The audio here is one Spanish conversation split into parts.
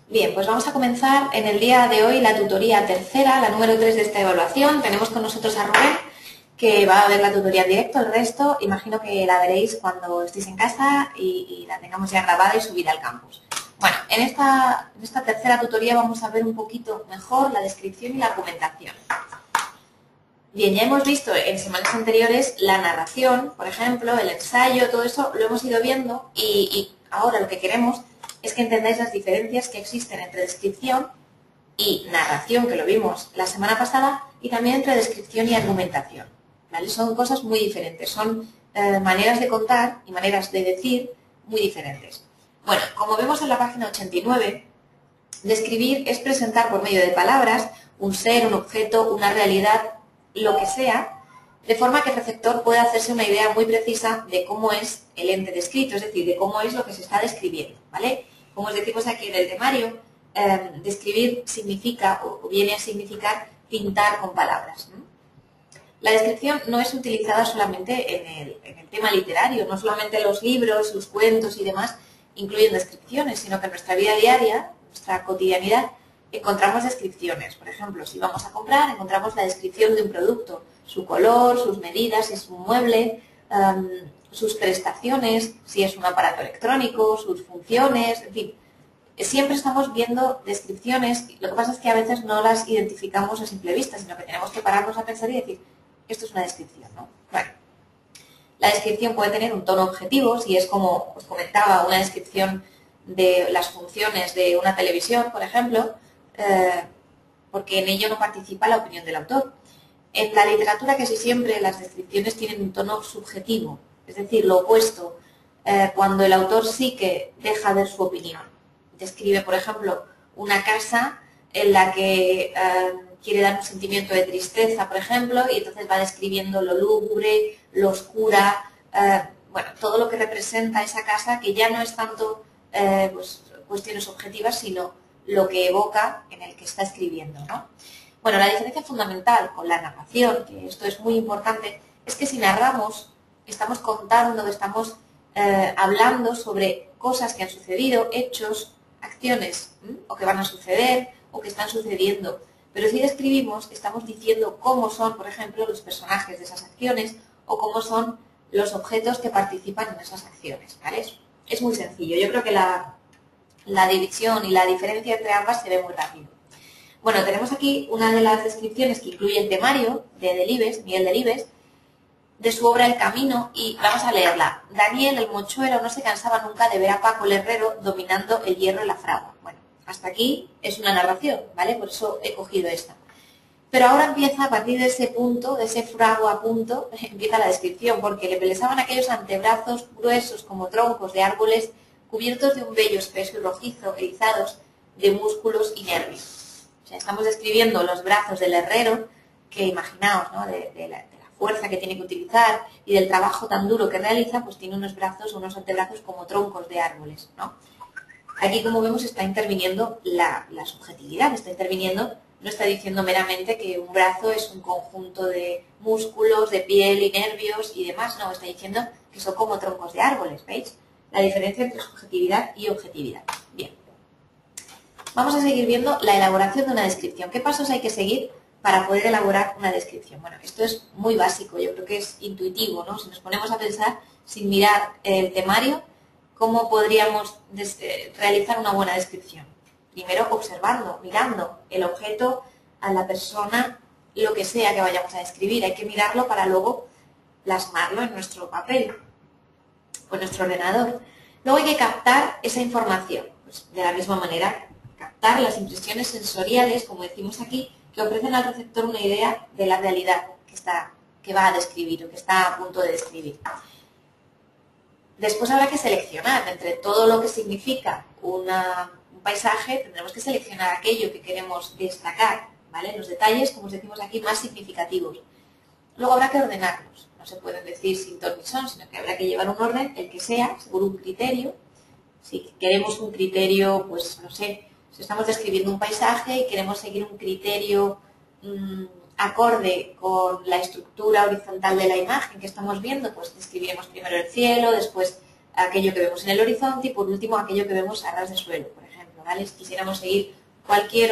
Bien, pues vamos a comenzar en el día de hoy la tutoría tercera, la número 3 de esta evaluación. Tenemos con nosotros a Rubén, que va a ver la tutoría en directo. El resto, imagino que la veréis cuando estéis en casa y la tengamos ya grabada y subida al campus. Bueno, en esta tercera tutoría vamos a ver un poquito mejor la descripción y la argumentación. Bien, ya hemos visto en semanas anteriores la narración, por ejemplo, el ensayo, todo eso lo hemos ido viendo y ahora lo que queremos es que entendáis las diferencias que existen entre descripción y narración, que lo vimos la semana pasada, y también entre descripción y argumentación. ¿Vale? Son cosas muy diferentes, son maneras de contar y maneras de decir muy diferentes. Bueno, como vemos en la página 89, describir es presentar por medio de palabras un ser, un objeto, una realidad, lo que sea, de forma que el receptor pueda hacerse una idea muy precisa de cómo es el ente descrito, es decir, de cómo es lo que se está describiendo, ¿vale? Como os decimos aquí en el temario, describir significa o viene a significar pintar con palabras, ¿no? La descripción no es utilizada solamente en el tema literario, no solamente los libros, los cuentos y demás incluyen descripciones, sino que en nuestra vida diaria, en nuestra cotidianidad, encontramos descripciones. Por ejemplo, si vamos a comprar, encontramos la descripción de un producto, su color, sus medidas, si es un mueble, sus prestaciones, si es un aparato electrónico, sus funciones, en fin. Siempre estamos viendo descripciones, lo que pasa es que a veces no las identificamos a simple vista, sino que tenemos que pararnos a pensar y decir, esto es una descripción, ¿no? Bueno, la descripción puede tener un tono objetivo, si es como os comentaba, una descripción de las funciones de una televisión, por ejemplo, porque en ello no participa la opinión del autor. En la literatura casi siempre las descripciones tienen un tono subjetivo, es decir, lo opuesto, cuando el autor sí que deja ver su opinión. Describe, por ejemplo, una casa en la que quiere dar un sentimiento de tristeza, por ejemplo, y entonces va describiendo lo lúgubre, lo oscura, bueno, todo lo que representa esa casa, que ya no es tanto pues, cuestiones objetivas, sino lo que evoca en el que está escribiendo, ¿no? Bueno, la diferencia fundamental con la narración, que esto es muy importante, es que si narramos, estamos contando, estamos hablando sobre cosas que han sucedido, hechos, acciones, o que van a suceder, o que están sucediendo. Pero si describimos, estamos diciendo cómo son, por ejemplo, los personajes de esas acciones, o cómo son los objetos que participan en esas acciones, ¿vale? Es muy sencillo. Yo creo que la división y la diferencia entre ambas se ve muy rápido. Bueno, tenemos aquí una de las descripciones que incluye el temario de Delibes, Miguel Delibes, de su obra El Camino, y vamos a leerla. Daniel, el mochuelo, no se cansaba nunca de ver a Paco el herrero dominando el hierro en la fragua. Bueno, hasta aquí es una narración, ¿vale? Por eso he cogido esta. Pero ahora empieza, a partir de ese punto, de ese fragua punto, empieza la descripción, porque le pelesaban aquellos antebrazos gruesos como troncos de árboles, cubiertos de un vello espeso y rojizo, erizados de músculos y nervios. O sea, estamos describiendo los brazos del herrero, que imaginaos, ¿no? de la fuerza que tiene que utilizar y del trabajo tan duro que realiza, pues tiene unos brazos, unos antebrazos como troncos de árboles, ¿no? Aquí, como vemos, está interviniendo la subjetividad, está interviniendo, no está diciendo meramente que un brazo es un conjunto de músculos, de piel y nervios y demás, no, está diciendo que son como troncos de árboles, ¿veis? La diferencia entre subjetividad y objetividad. Bien. Vamos a seguir viendo la elaboración de una descripción. ¿Qué pasos hay que seguir para poder elaborar una descripción? Bueno, esto es muy básico, yo creo que es intuitivo, ¿no? Si nos ponemos a pensar sin mirar el temario, ¿cómo podríamos realizar una buena descripción? Primero observando, mirando el objeto, a la persona, lo que sea que vayamos a describir. Hay que mirarlo para luego plasmarlo en nuestro papel o en nuestro ordenador. Luego hay que captar esa información. Pues de la misma manera, captar las impresiones sensoriales, como decimos aquí, que ofrecen al receptor una idea de la realidad que va a describir o que está a punto de describir. Después habrá que seleccionar entre todo lo que significa un paisaje, tendremos que seleccionar aquello que queremos destacar, ¿vale? Los detalles, como os decimos aquí, más significativos. Luego habrá que ordenarlos. No se pueden decir sin ton ni son, sino que habrá que llevar un orden, el que sea, según un criterio. Si queremos un criterio, pues no sé, si estamos describiendo un paisaje y queremos seguir un criterio acorde con la estructura horizontal de la imagen que estamos viendo, pues describiremos primero el cielo, después aquello que vemos en el horizonte y por último aquello que vemos a ras de suelo, por ejemplo, ¿vale? Si quisiéramos seguir cualquier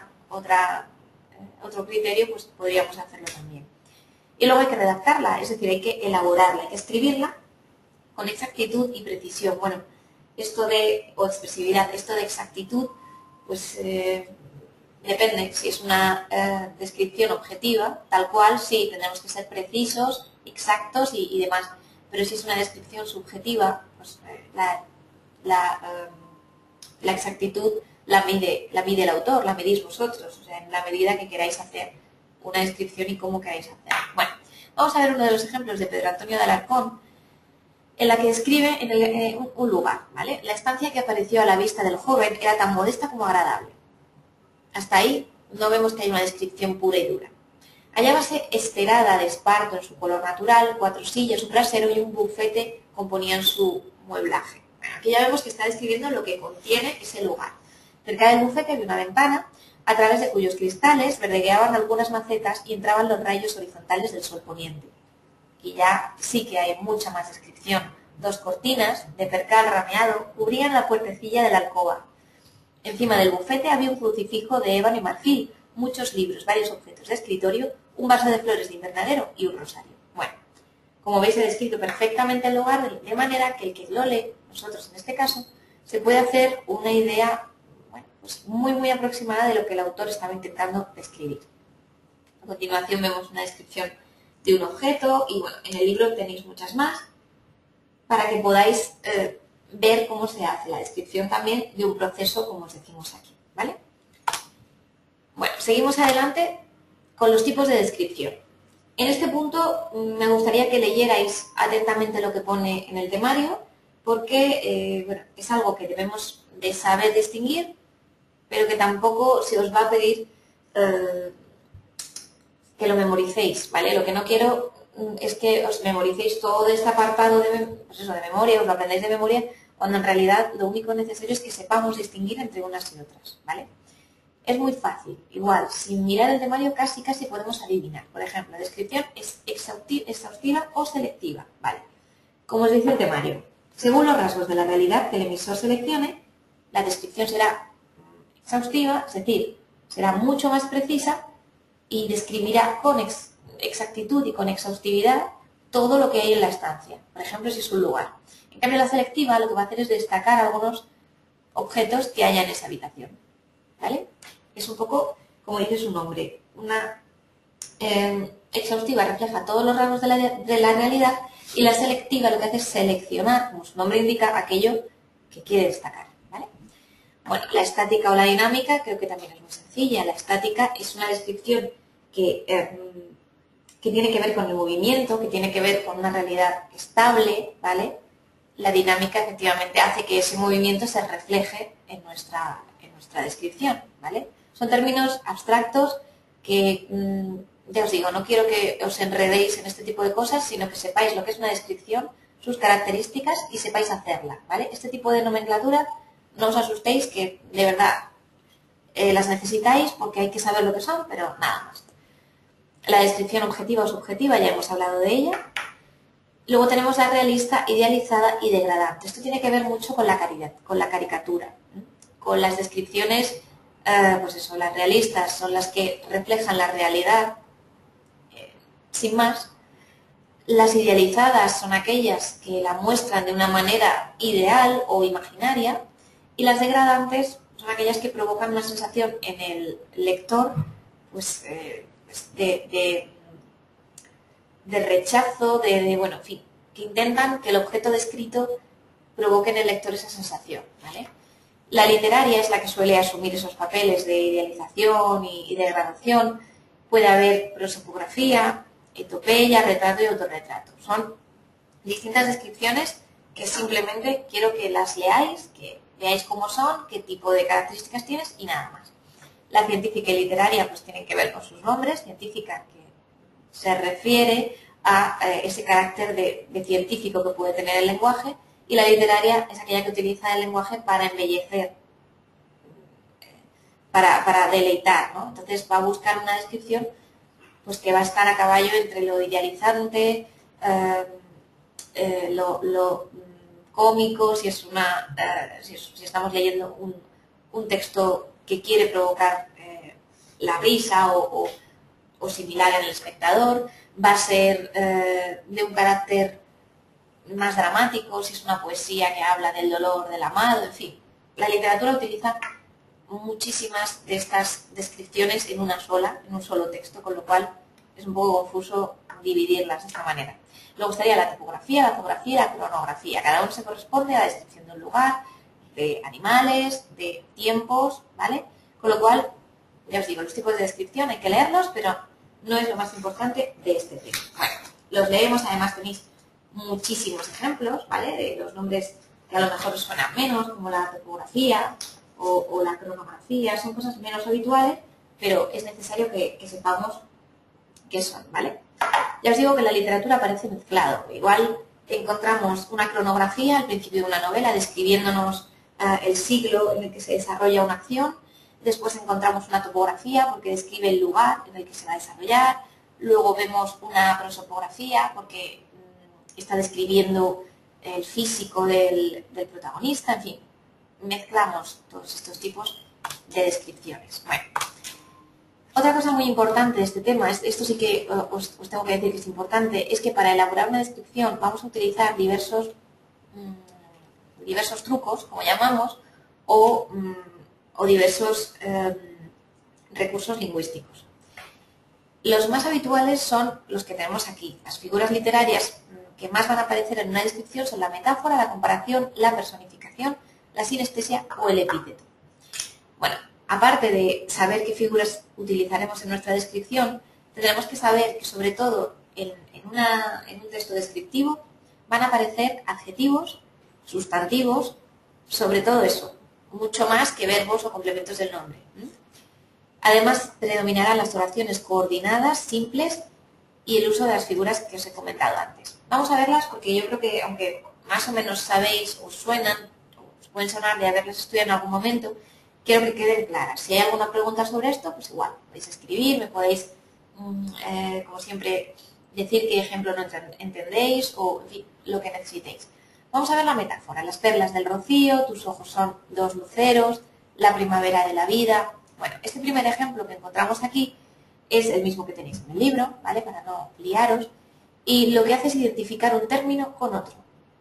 otro criterio, pues podríamos hacerlo también. Y luego hay que redactarla, es decir, hay que elaborarla, hay que escribirla con exactitud y precisión. Bueno, o expresividad, esto de exactitud, pues depende. Si es una descripción objetiva, tal cual, sí, tendremos que ser precisos, exactos y demás. Pero si es una descripción subjetiva, pues la exactitud la mide el autor, la medís vosotros, o sea, en la medida que queráis hacer una descripción y cómo queráis hacer. Bueno, vamos a ver uno de los ejemplos de Pedro Antonio de Alarcón, en la que describe un lugar, ¿vale? La estancia que apareció a la vista del joven era tan modesta como agradable. Hasta ahí no vemos que hay una descripción pura y dura. Hallábase esterada de esparto en su color natural, 4 sillas, un brasero y un bufete componían su mueblaje. Bueno, aquí ya vemos que está describiendo lo que contiene ese lugar. Cerca del bufete había una ventana, a través de cuyos cristales verdegueaban algunas macetas y entraban los rayos horizontales del sol poniente. Y ya sí que hay mucha más descripción. 2 cortinas de percal rameado cubrían la puertecilla de la alcoba. Encima del bufete había un crucifijo de ébano y marfil, muchos libros, varios objetos de escritorio, un vaso de flores de invernadero y un rosario. Bueno, como veis he descrito perfectamente el lugar de manera que el que lo lee, nosotros en este caso, se puede hacer una idea pues muy aproximada de lo que el autor estaba intentando describir. A continuación vemos una descripción de un objeto y bueno, en el libro tenéis muchas más para que podáis ver cómo se hace la descripción también de un proceso como os decimos aquí, ¿vale? Bueno, seguimos adelante con los tipos de descripción. En este punto me gustaría que leyerais atentamente lo que pone en el temario porque bueno, es algo que debemos de saber distinguir, pero que tampoco se os va a pedir que lo memoricéis, ¿vale? Lo que no quiero es que os memoricéis todo este apartado de memoria, os lo aprendáis de memoria, cuando en realidad lo único necesario es que sepamos distinguir entre unas y otras, ¿vale? Es muy fácil, igual, sin mirar el temario casi podemos adivinar. Por ejemplo, la descripción es exhaustiva o selectiva, ¿vale? Como os dice el temario, según los rasgos de la realidad que el emisor seleccione, la descripción será exhaustiva, es decir, será mucho más precisa y describirá con exactitud y con exhaustividad todo lo que hay en la estancia. Por ejemplo, si es un lugar. En cambio, la selectiva lo que va a hacer es destacar algunos objetos que haya en esa habitación, ¿vale? Es un poco, como dice su nombre, una exhaustiva refleja todos los rasgos de la realidad y la selectiva lo que hace es seleccionar, como su nombre indica, aquello que quiere destacar, ¿vale? Bueno, la estática o la dinámica creo que también es muy sencilla. La estática es una descripción que tiene que ver con el movimiento, que tiene que ver con una realidad estable, ¿vale? La dinámica efectivamente hace que ese movimiento se refleje en nuestra descripción, ¿vale? Son términos abstractos que, ya os digo, no quiero que os enredéis en este tipo de cosas, sino que sepáis lo que es una descripción, sus características y sepáis hacerla, ¿vale? Este tipo de nomenclatura, no os asustéis que de verdad las necesitáis porque hay que saber lo que son, pero nada más. La descripción objetiva o subjetiva, ya hemos hablado de ella. Luego tenemos la realista, idealizada y degradante. Esto tiene que ver mucho con la caricatura, con las descripciones, pues eso, las realistas son las que reflejan la realidad, sin más. Las idealizadas son aquellas que la muestran de una manera ideal o imaginaria y las degradantes son aquellas que provocan una sensación en el lector pues, de rechazo, bueno, en fin, que intentan que el objeto descrito provoque en el lector esa sensación, ¿vale? La literaria es la que suele asumir esos papeles de idealización y degradación. Puede haber prosopografía, etopeya, retrato y autorretrato. Son distintas descripciones que simplemente quiero que las leáis, que veáis cómo son, qué tipo de características tienes y nada más. La científica y literaria pues tienen que ver con sus nombres. Científica que se refiere a ese carácter de científico que puede tener el lenguaje, y la literaria es aquella que utiliza el lenguaje para embellecer, para deleitar, ¿no? Entonces va a buscar una descripción pues que va a estar a caballo entre lo idealizante, lo cómico, si estamos leyendo un texto que quiere provocar la risa o similar en el espectador, va a ser de un carácter más dramático, si es una poesía que habla del dolor del amado, en fin. La literatura utiliza muchísimas de estas descripciones en un solo texto, con lo cual es un poco confuso dividirlas de esta manera. Luego estaría la topografía, la geografía y la cronografía. Cada uno se corresponde a la descripción de un lugar, de animales, de tiempos, ¿vale? Con lo cual, ya os digo, los tipos de descripción hay que leerlos, pero no es lo más importante de este tema. Bueno, los leemos, además tenéis muchísimos ejemplos, ¿vale? De los nombres que a lo mejor os suenan menos, como la topografía o la cronografía, son cosas menos habituales, pero es necesario que sepamos qué son, ¿vale? Ya os digo que en la literatura aparece mezclado. Igual encontramos una cronografía al principio de una novela describiéndonos el siglo en el que se desarrolla una acción. Después encontramos una topografía porque describe el lugar en el que se va a desarrollar. Luego vemos una prosopografía porque está describiendo el físico del protagonista. En fin, mezclamos todos estos tipos de descripciones. Bueno. Otra cosa muy importante de este tema, esto sí que os tengo que decir que es importante, es que para elaborar una descripción vamos a utilizar diversos trucos, como llamamos, o diversos recursos lingüísticos. Los más habituales son los que tenemos aquí. Las figuras literarias que más van a aparecer en una descripción son la metáfora, la comparación, la personificación, la sinestesia o el epíteto. Bueno, aparte de saber qué figuras utilizaremos en nuestra descripción, tendremos que saber que sobre todo en un texto descriptivo van a aparecer adjetivos, sustantivos, sobre todo eso, mucho más que verbos o complementos del nombre. Además, predominarán las oraciones coordinadas, simples y el uso de las figuras que os he comentado antes. Vamos a verlas porque yo creo que, aunque más o menos sabéis, os suenan, os pueden sonar de haberlas estudiado en algún momento, quiero que queden claras. Si hay alguna pregunta sobre esto, pues igual, podéis escribir, me podéis, como siempre, decir qué ejemplo no entendéis o, en fin, lo que necesitéis. Vamos a ver la metáfora. Las perlas del rocío, tus ojos son dos luceros, la primavera de la vida. Bueno, este primer ejemplo que encontramos aquí es el mismo que tenéis en el libro, ¿vale? Para no liaros. Y lo que hace es identificar un término con otro.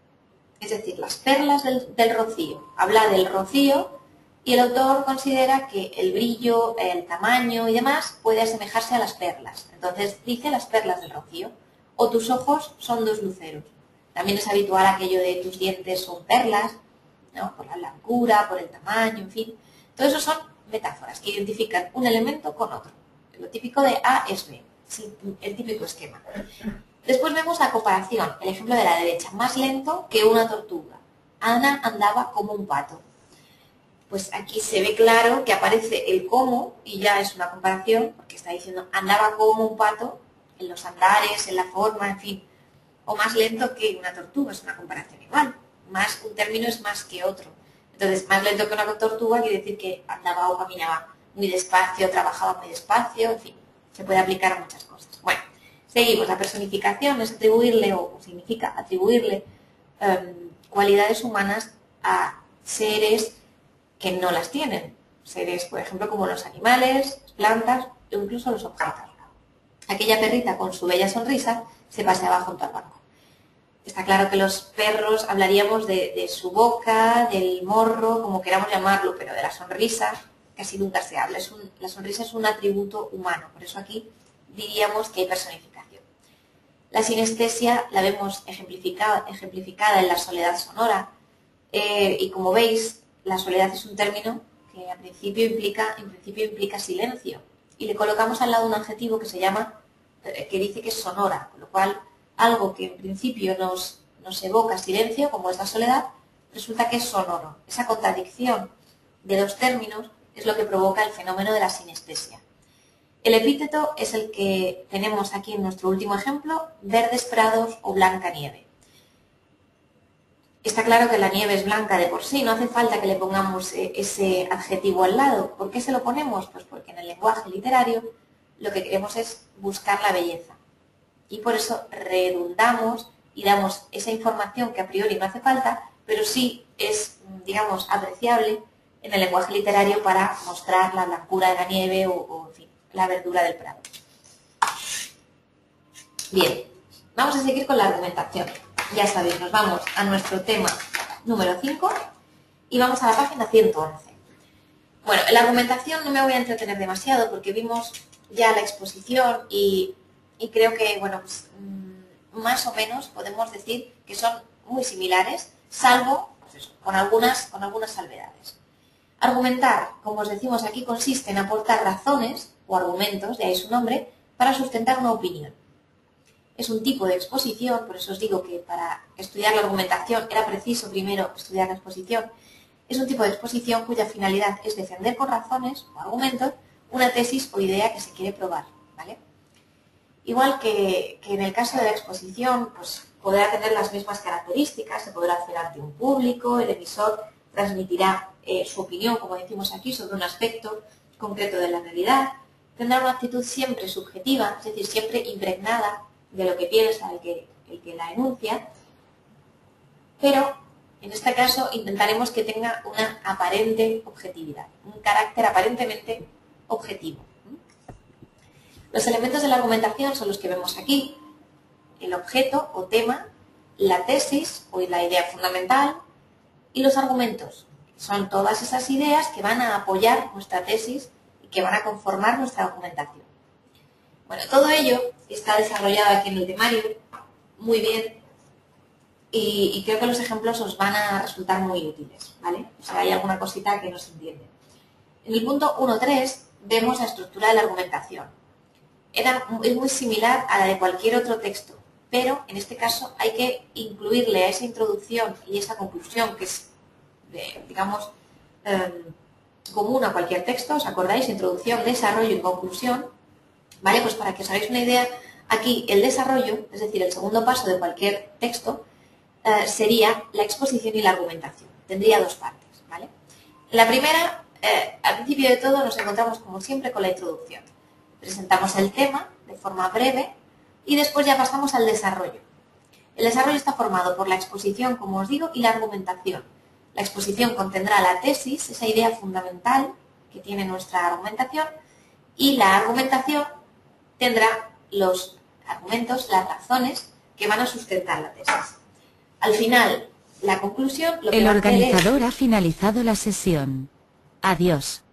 Es decir, las perlas del rocío. Habla del rocío y el autor considera que el brillo, el tamaño y demás puede asemejarse a las perlas. Entonces dice las perlas del rocío. O tus ojos son dos luceros. También es habitual aquello de tus dientes son perlas, ¿no? Por la blancura, por el tamaño, en fin. Todo eso son metáforas que identifican un elemento con otro. Lo típico de A es B, es el típico esquema. Después vemos la comparación, el ejemplo de la derecha, más lento que una tortuga. Ana andaba como un pato. Pues aquí se ve claro que aparece el cómo y ya es una comparación, porque está diciendo andaba como un pato en los andares, en la forma, en fin. O más lento que una tortuga, es una comparación igual. Más, un término es más que otro. Entonces, más lento que una tortuga quiere decir que andaba o caminaba muy despacio, trabajaba muy despacio, en fin, se puede aplicar a muchas cosas. Bueno, seguimos. La personificación es atribuirle, o significa atribuirle cualidades humanas a seres que no las tienen. Seres, por ejemplo, como los animales, las plantas o incluso los objetos. Aquella perrita con su bella sonrisa se paseaba junto al banco. Está claro que los perros hablaríamos de su boca, del morro, como queramos llamarlo, pero de la sonrisa casi nunca se habla. La sonrisa es un atributo humano, por eso aquí diríamos que hay personificación. La sinestesia la vemos ejemplificada en la soledad sonora y como veis, la soledad es un término que en principio implica silencio y le colocamos al lado un adjetivo que que dice que es sonora, con lo cual algo que en principio nos evoca silencio, como es la soledad, resulta que es sonoro. Esa contradicción de dos términos es lo que provoca el fenómeno de la sinestesia. El epíteto es el que tenemos aquí en nuestro último ejemplo, verdes prados o blanca nieve. Está claro que la nieve es blanca de por sí, no hace falta que le pongamos ese adjetivo al lado. ¿Por qué se lo ponemos? Pues porque en el lenguaje literario lo que queremos es buscar la belleza. Y por eso redundamos y damos esa información que a priori no hace falta, pero sí es, digamos, apreciable en el lenguaje literario para mostrar la blancura de la nieve o en fin, la verdura del prado. Bien, vamos a seguir con la argumentación. Ya sabéis, nos vamos a nuestro tema número 5 y vamos a la página 111. Bueno, en la argumentación no me voy a entretener demasiado porque vimos ya la exposición y creo que, bueno, pues, más o menos podemos decir que son muy similares, salvo, pues eso, con algunas salvedades. Argumentar, como os decimos aquí, consiste en aportar razones o argumentos, de ahí su nombre, para sustentar una opinión. Es un tipo de exposición, por eso os digo que para estudiar la argumentación era preciso primero estudiar la exposición. Es un tipo de exposición cuya finalidad es defender con razones o argumentos una tesis o idea que se quiere probar, ¿vale? Igual que en el caso de la exposición, pues podrá tener las mismas características, se podrá hacer ante un público, el emisor transmitirá su opinión, como decimos aquí, sobre un aspecto concreto de la realidad, tendrá una actitud siempre subjetiva, es decir, siempre impregnada de lo que piensa el que la enuncia, pero en este caso intentaremos que tenga una aparente objetividad, un carácter aparentemente objetivo. Los elementos de la argumentación son los que vemos aquí: el objeto o tema, la tesis o la idea fundamental y los argumentos. Son todas esas ideas que van a apoyar nuestra tesis y que van a conformar nuestra argumentación. Bueno, todo ello está desarrollado aquí en el temario muy bien y creo que los ejemplos os van a resultar muy útiles, ¿vale? O sea, hay alguna cosita que no se entiende. En el punto 1.3 vemos la estructura de la argumentación. Es muy similar a la de cualquier otro texto, pero en este caso hay que incluirle a esa introducción y esa conclusión, que es, digamos, común a cualquier texto. ¿Os acordáis? Introducción, desarrollo y conclusión, ¿vale? Pues para que os hagáis una idea, aquí el desarrollo, es decir, el segundo paso de cualquier texto, sería la exposición y la argumentación. Tendría dos partes, ¿vale? En la primera, al principio de todo, nos encontramos como siempre con la introducción. Presentamos el tema de forma breve y después ya pasamos al desarrollo. El desarrollo está formado por la exposición, como os digo, y la argumentación. La exposición contendrá la tesis, esa idea fundamental que tiene nuestra argumentación, y la argumentación tendrá los argumentos, las razones que van a sustentar la tesis. Al final, la conclusión... El organizador ha finalizado la sesión. Adiós.